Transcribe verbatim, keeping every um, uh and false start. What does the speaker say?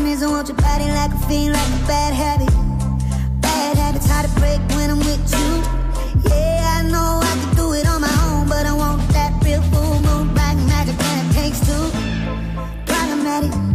is I want your body like a fiend, like a bad habit. Bad habits hard to break when I'm with you. Yeah, I know I can do it on my own, but I want that real full moon, black magic, and it takes two. Problematic.